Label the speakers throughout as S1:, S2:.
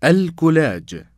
S1: الكولاج.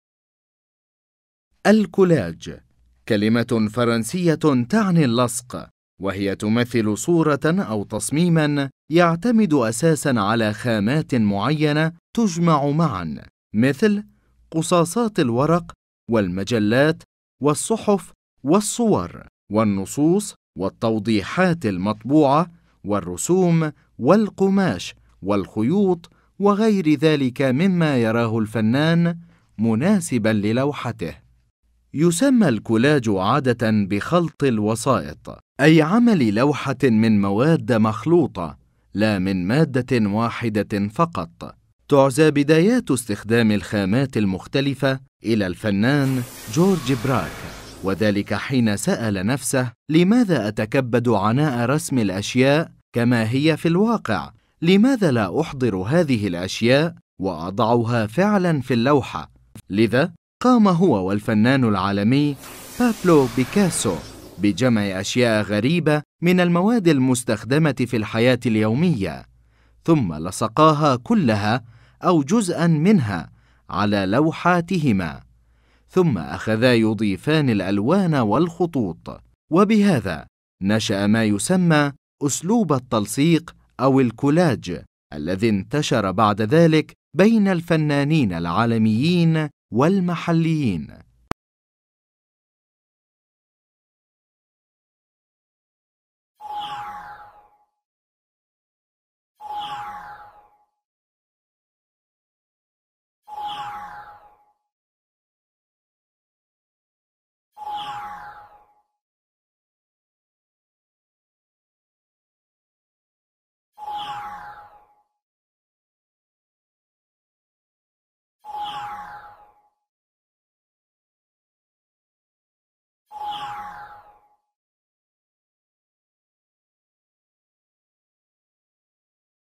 S1: الكولاج كلمة فرنسية تعني اللصق، وهي تمثل صورة أو تصميماً يعتمد أساساً على خامات معينة تجمع معاً، مثل قصاصات الورق والمجلات والصحف والصور والنصوص والتوضيحات المطبوعة والرسوم والقماش والخيوط وغير ذلك مما يراه الفنان مناسباً للوحته. يسمى الكولاج عادة بخلط الوسائط، أي عمل لوحة من مواد مخلوطة لا من مادة واحدة فقط. تعزى بدايات استخدام الخامات المختلفة إلى الفنان جورج براك، وذلك حين سأل نفسه: لماذا أتكبد عناء رسم الأشياء كما هي في الواقع؟ لماذا لا أحضر هذه الأشياء وأضعها فعلا في اللوحة؟ لذا قام هو والفنان العالمي بابلو بيكاسو بجمع أشياء غريبة من المواد المستخدمة في الحياة اليومية، ثم لصقاها كلها أو جزءاً منها على لوحاتهما، ثم أخذا يضيفان الألوان والخطوط، وبهذا نشأ ما يسمى أسلوب التلصيق أو الكولاج، الذي انتشر بعد ذلك بين الفنانين العالميين والمحليين.